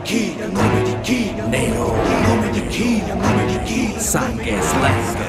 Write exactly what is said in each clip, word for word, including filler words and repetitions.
chi, nel nome di chi, nero, nel nome di chi, nel nome di chi, sangue slang.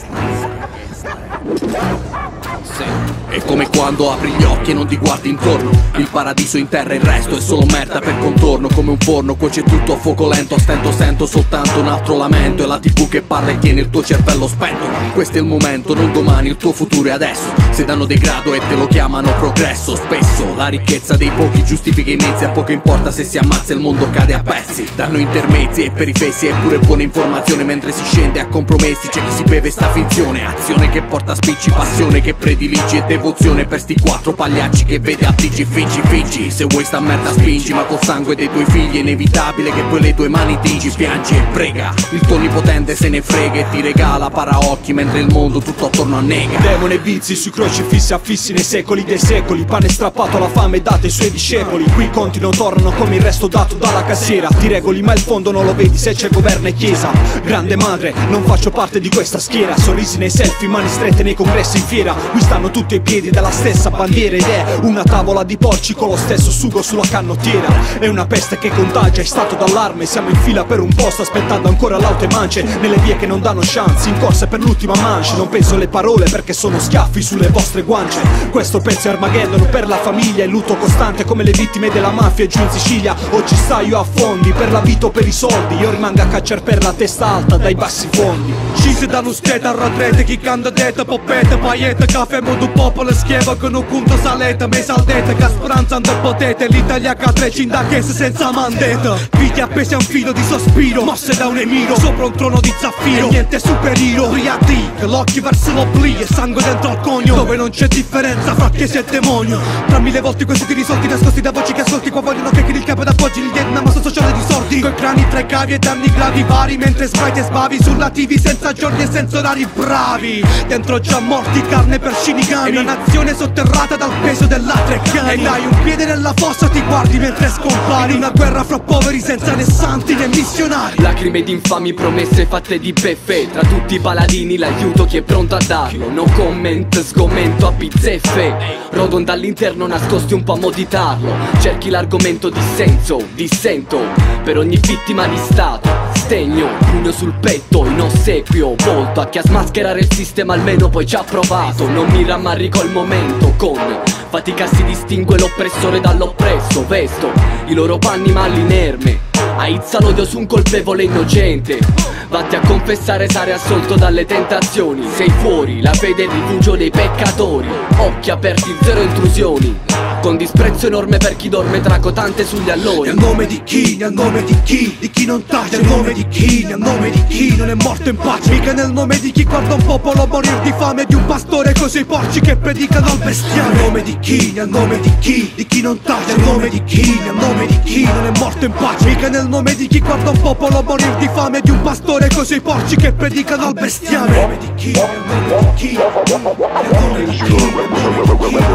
È come quando apri gli occhi e non ti guardi intorno. Il paradiso in terra, il resto è solo merda per contorno. Come un forno cuoce tutto a fuoco lento. A stento sento soltanto un altro lamento. E la tv che parla e tiene il tuo cervello spento. Questo è il momento, non domani, il tuo futuro è adesso. Se danno degrado e te lo chiamano progresso. Spesso la ricchezza dei pochi giustifica i mezzi. A poco importa se si ammazza il mondo cade a pezzi. Danno intermezzi e perifessi e pure buona informazione. Mentre si scende a compromessi c'è chi si beve sta finzione. Azione che porta spicci, passione che prediligi e devozione per sti quattro pagliacci che vede a T G. Fingi, fingi, se vuoi sta merda spingi. Ma col sangue dei tuoi figli è inevitabile che poi le tue mani tingi. Piangi e prega, il tuo onnipotente se ne frega e ti regala paraocchi mentre il mondo tutto attorno annega. Demone e vizi sui crocifissi affissi nei secoli dei secoli. Pane strappato alla fame dato ai suoi discepoli. Qui i conti non tornano come il resto dato dalla cassiera. Ti regoli ma il fondo non lo vedi se c'è governo e chiesa. Grande madre, non faccio parte di questa schiera. Sorrisi nei selfie, mani strette nei congressi in fiera. Qui stanno tutti ai piedi della stessa bandiera. Ed è una tavola di porci con lo stesso sugo sulla canottiera. È una peste che contagia, è stato d'allarme. Siamo in fila per un posto aspettando ancora l'auto e mance. Nelle vie che non danno chance, in corsa per l'ultima manche. Non penso alle parole perché sono schiaffi sulle vostre guance. Questo pezzo è Armageddon per la famiglia. È lutto costante come le vittime della mafia giù in Sicilia. Oggi stai io a fondi per la vita o per i soldi. Io rimango a cacciare per la testa alta dai bassi fondi. Scisi dallo skate al ratrete, chi candidata, poppete, paillette, caffè, modo popolo schieva che non conto salete, me saldete, che speranza non potete, l'Italia che trecina che senza mandetta. Viti appesi a un filo di sospiro, mosse da un emiro, sopra un trono di zaffiro, e niente superiro. Riatic, l'occhio verso l'oblio e sangue dentro al cogno, dove non c'è differenza fra chiesa e demonio. Tra mille volte questi ti risolti nascosti da voci che ascolti, qua vogliono che il capo d'appoggi il Vietnam sociale di sordi. Coi crani tra i cavi e danni gravi vari, mentre sbagli e sbavi sulla T V senza giorni e senza orari bravi. Dentro già morti, carne per shinigami, è una nazione sotterrata dal peso dell'altre cani. E dai un piede nella fossa, ti guardi mentre scompari, in una guerra fra poveri senza né santi né missionari. Lacrime di infami promesse fatte di beffe. Tra tutti i paladini l'aiuto chi è pronto a darlo. No comment, sgomento a bizzeffe. Rodon dall'interno nascosti un po' a moditarlo. Cerchi l'argomento dissenso, dissento. Per ogni vittima di stato stegno, pugno sul petto in ossequio, volto a chi a smascherare il sistema almeno poi ci ha provato. Non mi rammarico al momento, con fatica si distingue l'oppressore dall'oppresso. Vesto i loro panni mal inerme, aizza l'odio su un colpevole innocente. Vatti a confessare, sare assolto dalle tentazioni. Sei fuori, la fede è il rifugio dei peccatori. Occhi aperti, zero intrusioni, con disprezzo enorme per chi dorme tra cotante sugli allori. Nel nome di chi, nel nome di chi, di chi non taglia. Nel nome di chi, nel nome di chi non è morto in pace. Mica nel nome di chi guarda un popolo morir di fame, di un pastore così i porci che predicano al bestiame. Nel nome di chi, nel nome di chi, di chi non taglia. Nel nome di chi, nel nome di chi non è morto in pace. Mica nel nome di chi guarda un popolo morir di fame, di un pastore così i porci che predicano al bestiame. Nel nome di chi, nel nome di chi, nel nome di chi, nel nome di chi.